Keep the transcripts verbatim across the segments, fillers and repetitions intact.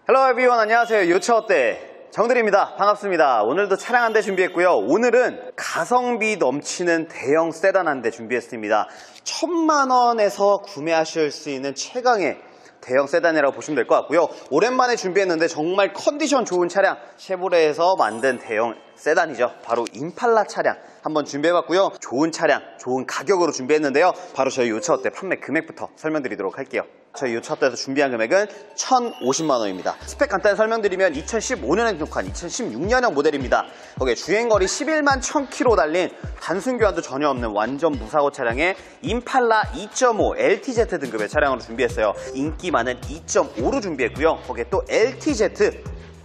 Hello everyone, 안녕하세요. 요차 어때? 정들입니다. 반갑습니다. 오늘도 차량 한 대 준비했고요. 오늘은 가성비 넘치는 대형 세단 한 대 준비했습니다. 천만 원에서 구매하실 수 있는 최강의 대형 세단이라고 보시면 될 것 같고요. 오랜만에 준비했는데 정말 컨디션 좋은 차량, 쉐보레에서 만든 대형 세단이죠. 바로 임팔라 차량 한번 준비해봤고요. 좋은 차량, 좋은 가격으로 준비했는데요. 바로 저희 요차 어때 판매 금액부터 설명드리도록 할게요. 저희 요차 어때에서 준비한 금액은 천오십만 원입니다. 스펙 간단히 설명드리면 이천십오 년에 등록한 이천십육 년형 모델입니다. 거기에 주행거리 십일만 천 킬로미터 달린 단순 교환도 전혀 없는 완전 무사고 차량에 임팔라 이 점 오 엘티제트 등급의 차량으로 준비했어요. 인기 많은 이 점 오로 준비했고요. 거기에 또 엘티제트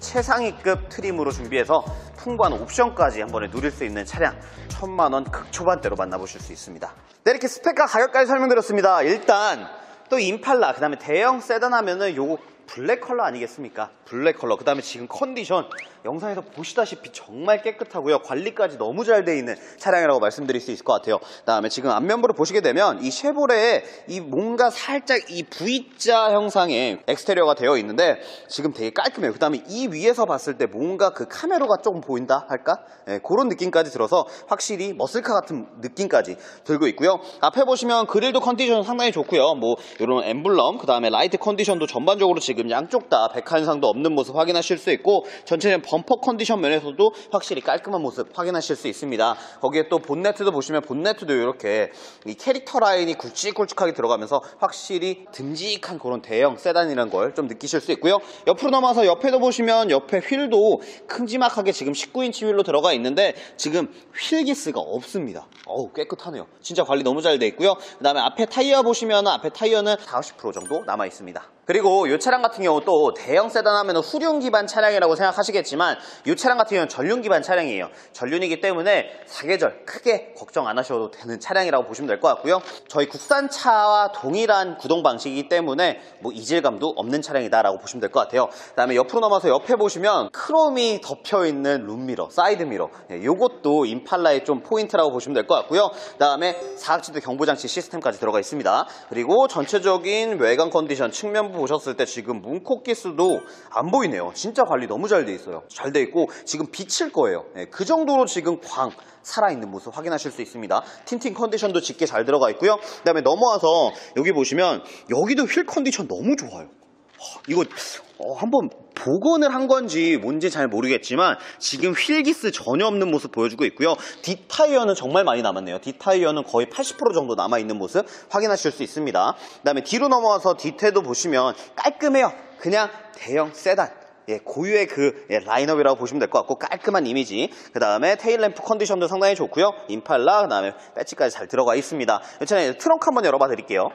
최상위급 트림으로 준비해서 풍부한 옵션까지 한 번에 누릴 수 있는 차량, 천만 원 극초반대로 만나보실 수 있습니다. 네, 이렇게 스펙과 가격까지 설명드렸습니다. 일단 또 임팔라, 그 다음에 대형 세단 하면은 요거 블랙 컬러 아니겠습니까? 블랙 컬러. 그 다음에 지금 컨디션 영상에서 보시다시피 정말 깨끗하고요. 관리까지 너무 잘 돼 있는 차량이라고 말씀드릴 수 있을 것 같아요. 그 다음에 지금 앞면부를 보시게 되면 이 쉐보레에 이 뭔가 살짝 이 V자 형상의 엑스테리어가 되어 있는데 지금 되게 깔끔해요. 그 다음에 이 위에서 봤을 때 뭔가 그 카메라가 조금 보인다 할까? 네, 그런 느낌까지 들어서 확실히 머슬카 같은 느낌까지 들고 있고요. 앞에 보시면 그릴도 컨디션 상당히 좋고요. 뭐 이런 엠블럼, 그 다음에 라이트 컨디션도 전반적으로 지금 양쪽 다 백한상도 없는 모습 확인하실 수 있고, 전체적인 범퍼 컨디션 면에서도 확실히 깔끔한 모습 확인하실 수 있습니다. 거기에 또 본네트도 보시면 본네트도 이렇게 이 캐릭터 라인이 굵직굵직하게 들어가면서 확실히 듬직한 그런 대형 세단이라는 걸 좀 느끼실 수 있고요. 옆으로 넘어서 옆에도 보시면 옆에 휠도 큼지막하게 지금 십구 인치 휠로 들어가 있는데 지금 휠 기스가 없습니다. 어우, 깨끗하네요. 진짜 관리 너무 잘 돼 있고요. 그 다음에 앞에 타이어 보시면 앞에 타이어는 사십 퍼센트 정도 남아 있습니다. 그리고 이 차량 같은 경우 또 대형 세단 하면 후륜 기반 차량이라고 생각하시겠지만 이 차량 같은 경우는 전륜 기반 차량이에요. 전륜이기 때문에 사계절 크게 걱정 안 하셔도 되는 차량이라고 보시면 될 것 같고요. 저희 국산차와 동일한 구동 방식이기 때문에 뭐 이질감도 없는 차량이다라고 보시면 될 것 같아요. 그 다음에 옆으로 넘어서 옆에 보시면 크롬이 덮여있는 룸미러, 사이드미러, 이것도 임팔라의 좀 포인트라고 보시면 될 것 같고요. 그 다음에 사각지대 경보장치 시스템까지 들어가 있습니다. 그리고 전체적인 외관 컨디션 측면 보셨을 때 지금 문콕 기스도 안 보이네요. 진짜 관리 너무 잘 돼 있어요. 잘 돼 있고 지금 비칠 거예요. 네, 그 정도로 지금 광 살아있는 모습 확인하실 수 있습니다. 틴팅 컨디션도 짙게 잘 들어가 있고요. 그 다음에 넘어와서 여기 보시면 여기도 휠 컨디션 너무 좋아요. 이거 어, 한번 복원을 한 건지 뭔지 잘 모르겠지만 지금 휠기스 전혀 없는 모습 보여주고 있고요. 뒷타이어는 정말 많이 남았네요. 뒷타이어는 거의 팔십 퍼센트 정도 남아있는 모습 확인하실 수 있습니다. 그 다음에 뒤로 넘어와서 뒤태도 보시면 깔끔해요. 그냥 대형 세단, 예, 고유의 그 예, 라인업이라고 보시면 될 것 같고 깔끔한 이미지. 그 다음에 테일램프 컨디션도 상당히 좋고요. 임팔라, 그 다음에 배지까지 잘 들어가 있습니다. 이번에 트렁크 한번 열어봐 드릴게요.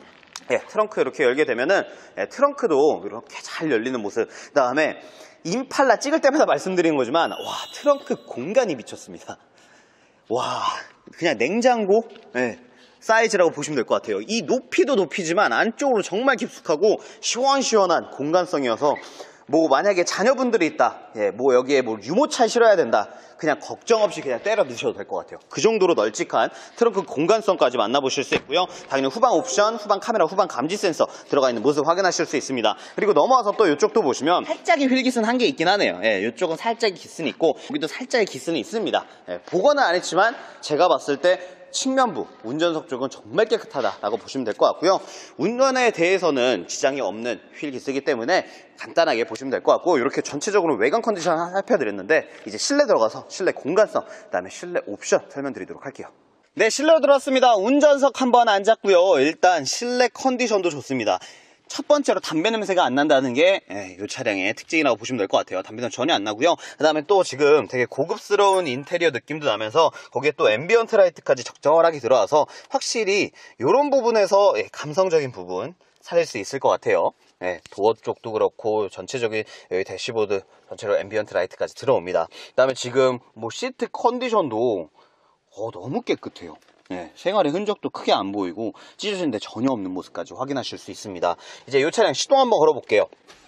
예, 트렁크 이렇게 열게 되면은 예, 트렁크도 이렇게 잘 열리는 모습. 그 다음에 임팔라 찍을 때마다 말씀드리는 거지만 와, 트렁크 공간이 미쳤습니다. 와, 그냥 냉장고 예, 사이즈라고 보시면 될 것 같아요. 이 높이도 높이지만 안쪽으로 정말 깊숙하고 시원시원한 공간성이어서 뭐 만약에 자녀분들이 있다, 예, 뭐 여기에 뭐 유모차 실어야 된다, 그냥 걱정 없이 그냥 때려 넣으셔도 될 것 같아요. 그 정도로 널찍한 트렁크 공간성까지 만나보실 수 있고요. 당연히 후방 옵션, 후방 카메라, 후방 감지 센서 들어가 있는 모습 확인하실 수 있습니다. 그리고 넘어와서 또 이쪽도 보시면 살짝의 휠기스는 한 개 있긴 하네요. 예, 이쪽은 살짝의 기스는 있고 여기도 살짝의 기스는 있습니다. 예, 복원은 안 했지만 제가 봤을 때 측면부, 운전석 쪽은 정말 깨끗하다라고 보시면 될 것 같고요. 운전에 대해서는 지장이 없는 휠기스이기 때문에 간단하게 보시면 될 것 같고, 이렇게 전체적으로 외관 컨디션 살펴드렸는데 이제 실내 들어가서 실내 공간성, 그 다음에 실내 옵션 설명드리도록 할게요. 네, 실내로 들어왔습니다. 운전석 한번 앉았고요. 일단 실내 컨디션도 좋습니다. 첫 번째로 담배 냄새가 안 난다는 게 이 차량의 특징이라고 보시면 될 것 같아요. 담배 냄새 전혀 안 나고요. 그 다음에 또 지금 되게 고급스러운 인테리어 느낌도 나면서 거기에 또 앰비언트 라이트까지 적절하게 들어와서 확실히 이런 부분에서 감성적인 부분 살릴 수 있을 것 같아요. 네, 도어 쪽도 그렇고 전체적인 여기 대시보드 전체로 앰비언트 라이트까지 들어옵니다. 그 다음에 지금 뭐 시트 컨디션도 어, 너무 깨끗해요. 네, 생활의 흔적도 크게 안 보이고 찢어진 데 전혀 없는 모습까지 확인하실 수 있습니다. 이제 이 차량 시동 한번 걸어볼게요.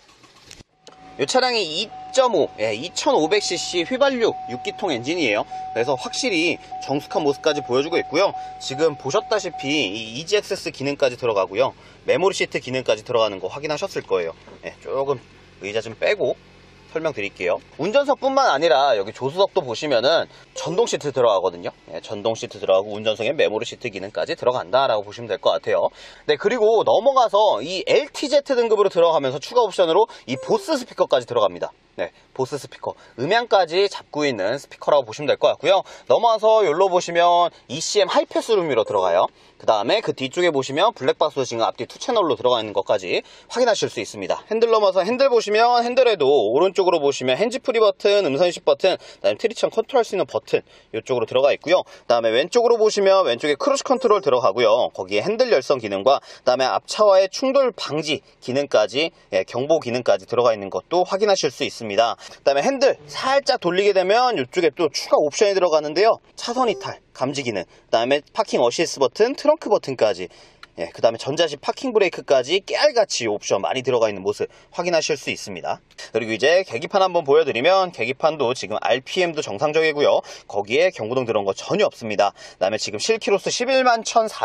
이 차량이 이 점 오, 예, 이천오백 씨씨 휘발유 육 기통 엔진이에요. 그래서 확실히 정숙한 모습까지 보여주고 있고요. 지금 보셨다시피 이 이지 액세스 기능까지 들어가고요. 메모리 시트 기능까지 들어가는 거 확인하셨을 거예요. 예, 조금 의자 좀 빼고 설명드릴게요. 운전석뿐만 아니라 여기 조수석도 보시면은 전동 시트 들어가거든요. 예, 전동 시트 들어가고 운전석에 메모리 시트 기능까지 들어간다라고 보시면 될 것 같아요. 네, 그리고 넘어가서 이 엘티제트 등급으로 들어가면서 추가 옵션으로 이 보스 스피커까지 들어갑니다. 네, 보스 스피커, 음향까지 잡고 있는 스피커라고 보시면 될 것 같고요. 넘어와서 여기로 보시면 이씨엠 하이패스룸으로 들어가요. 그 다음에 그 뒤쪽에 보시면 블랙박스 지금 앞뒤 투 채널로 들어가 있는 것까지 확인하실 수 있습니다. 핸들 넘어서 핸들 보시면 핸들에도 오른쪽으로 보시면 핸즈프리 버튼, 음성인식 버튼, 그 다음에 트리션 컨트롤할 수 있는 버튼 이쪽으로 들어가 있고요. 그 다음에 왼쪽으로 보시면 왼쪽에 크루즈 컨트롤 들어가고요. 거기에 핸들 열선 기능과 그 다음에 앞차와의 충돌 방지 기능까지, 예, 경보 기능까지 들어가 있는 것도 확인하실 수 있습니다. 그 다음에 핸들 살짝 돌리게 되면 이쪽에 또 추가 옵션이 들어가는데요. 차선 이탈 감지 기능, 그 다음에 파킹 어시스트 버튼, 트렁크 버튼까지, 예, 그 다음에 전자식 파킹 브레이크까지 깨알같이 옵션 많이 들어가 있는 모습 확인하실 수 있습니다. 그리고 이제 계기판 한번 보여드리면 계기판도 지금 알피엠도 정상적이고요. 거기에 경고등 들어온 거 전혀 없습니다. 그 다음에 지금 실키로수 십일만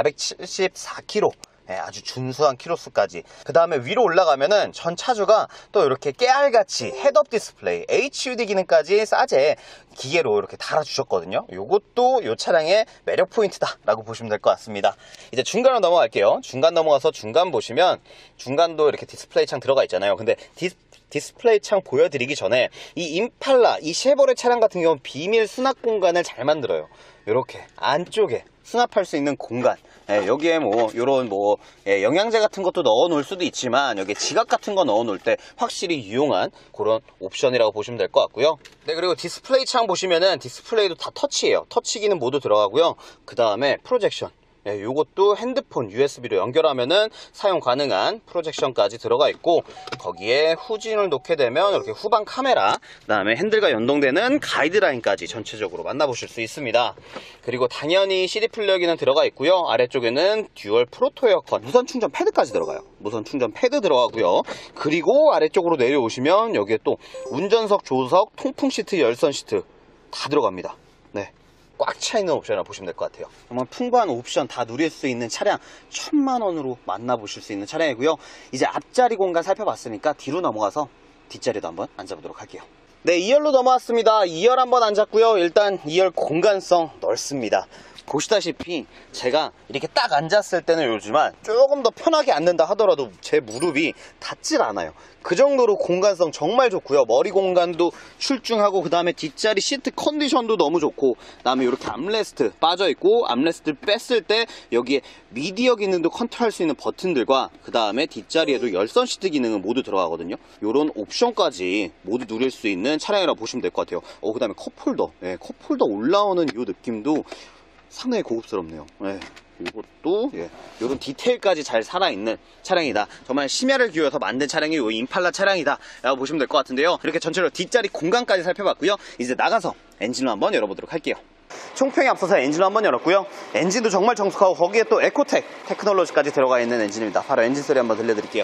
천사백칠십사 킬로미터, 네, 아주 준수한 키로수까지. 그 다음에 위로 올라가면은 전 차주가 또 이렇게 깨알같이 헤드업 디스플레이 에이치유디 기능까지 싸제 기계로 이렇게 달아주셨거든요. 요것도 이 차량의 매력 포인트다 라고 보시면 될 것 같습니다. 이제 중간으로 넘어갈게요. 중간 넘어가서 중간 보시면 중간도 이렇게 디스플레이 창 들어가 있잖아요. 근데 디스 디스플레이 창 보여드리기 전에 이 임팔라, 이 쉐보레 차량 같은 경우는 비밀 수납 공간을 잘 만들어요. 이렇게 안쪽에 수납할 수 있는 공간, 예, 여기에 뭐 요런 뭐 예, 영양제 같은 것도 넣어 놓을 수도 있지만 여기에 지갑 같은 거 넣어 놓을 때 확실히 유용한 그런 옵션이라고 보시면 될 것 같고요. 네, 그리고 디스플레이 창 보시면은 디스플레이도 다 터치예요. 터치 기능 모두 들어가고요. 그 다음에 프로젝션, 예, 요것도 핸드폰 유에스비로 연결하면은 사용 가능한 프로젝션까지 들어가 있고, 거기에 후진을 놓게 되면 이렇게 후방 카메라, 그 다음에 핸들과 연동되는 가이드라인까지 전체적으로 만나보실 수 있습니다. 그리고 당연히 씨디 플러그인은 들어가 있고요. 아래쪽에는 듀얼 프로토 에어컨, 무선 충전 패드까지 들어가요. 무선 충전 패드 들어가고요. 그리고 아래쪽으로 내려오시면 여기에 또 운전석, 조수석, 통풍 시트, 열선 시트 다 들어갑니다. 네, 꽉 차있는 옵션이라고 보시면 될 것 같아요. 정말 풍부한 옵션 다 누릴 수 있는 차량, 천만 원으로 만나보실 수 있는 차량이고요. 이제 앞자리 공간 살펴봤으니까 뒤로 넘어가서 뒷자리도 한번 앉아보도록 할게요. 네, 이 열로 넘어왔습니다. 이 열 한번 앉았고요. 일단 이 열 공간성 넓습니다. 보시다시피 제가 이렇게 딱 앉았을 때는 요즘은 조금 더 편하게 앉는다 하더라도 제 무릎이 닿질 않아요. 그 정도로 공간성 정말 좋고요. 머리 공간도 출중하고, 그 다음에 뒷자리 시트 컨디션도 너무 좋고, 그 다음에 이렇게 암레스트 빠져있고, 암레스트를 뺐을 때 여기에 미디어 기능도 컨트롤할 수 있는 버튼들과, 그 다음에 뒷자리에도 열선 시트 기능은 모두 들어가거든요. 이런 옵션까지 모두 누릴 수 있는 차량이라고 보시면 될 것 같아요. 어, 그 다음에 컵홀더, 네, 컵홀더 올라오는 이 느낌도 상당히 고급스럽네요. 네, 이것도, 예, 이런 디테일까지 잘 살아있는 차량이다. 정말 심혈을 기울여서 만든 차량이 이 임팔라 차량이다 라고 보시면 될 것 같은데요. 이렇게 전체로 뒷자리 공간까지 살펴봤고요. 이제 나가서 엔진을 한번 열어보도록 할게요. 총평에 앞서서 엔진을 한번 열었고요. 엔진도 정말 정숙하고, 거기에 또 에코텍 테크놀로지까지 들어가 있는 엔진입니다. 바로 엔진 소리 한번 들려드릴게요.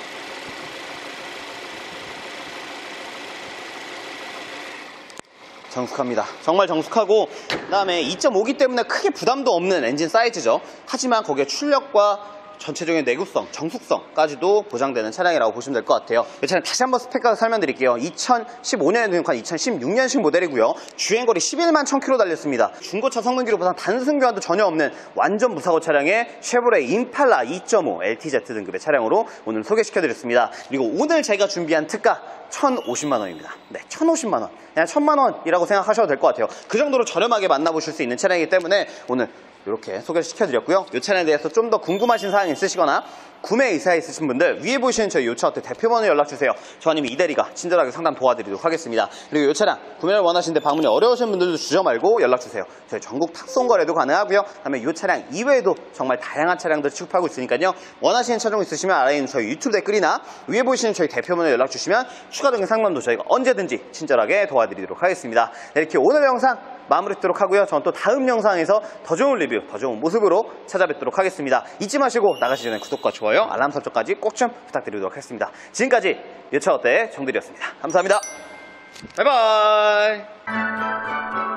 정숙합니다. 정말 정숙하고, 그 다음에 이 점 오기 때문에 크게 부담도 없는 엔진 사이즈죠. 하지만 거기에 출력과 전체적인 내구성, 정숙성까지도 보장되는 차량이라고 보시면 될 것 같아요. 이 차량 다시 한번 스펙까지 설명드릴게요. 이천십오 년에 등록한 이천십육 년식 모델이고요. 주행거리 십일만 천 킬로미터 달렸습니다. 중고차 성능 기록보다 단순 교환도 전혀 없는 완전 무사고 차량의 쉐보레 임팔라 이 점 오 엘티제트 등급의 차량으로 오늘 소개시켜드렸습니다. 그리고 오늘 제가 준비한 특가 천오십만 원입니다. 네, 천오십만 원. 그냥 천만 원이라고 생각하셔도 될 것 같아요. 그 정도로 저렴하게 만나보실 수 있는 차량이기 때문에 오늘 이렇게 소개를 시켜드렸고요. 이 차량에 대해서 좀 더 궁금하신 사항이 있으시거나 구매 의사 있으신 분들 위에 보시는 저희 요차어택 대표번호에 연락주세요. 저 아니면 이대리가 친절하게 상담 도와드리도록 하겠습니다. 그리고 이 차량 구매를 원하시는데 방문이 어려우신 분들도 주저 말고 연락주세요. 저희 전국 탁송 거래도 가능하고요. 다음에 이 차량 이외에도 정말 다양한 차량들 취급하고 있으니까요. 원하시는 차종 있으시면 아래에 있는 저희 유튜브 댓글이나 위에 보시는 저희 대표번호에 연락주시면 추가적인 상담도 저희가 언제든지 친절하게 도와드리도록 하겠습니다. 네, 이렇게 오늘 영상 마무리 짓도록 하고요. 저는 또 다음 영상에서 더 좋은 리뷰, 더 좋은 모습으로 찾아뵙도록 하겠습니다. 잊지 마시고 나가시기 전에 구독과 좋아요, 알람 설정까지 꼭 좀 부탁드리도록 하겠습니다. 지금까지 요차어택 정들이었습니다. 감사합니다. 바이바이.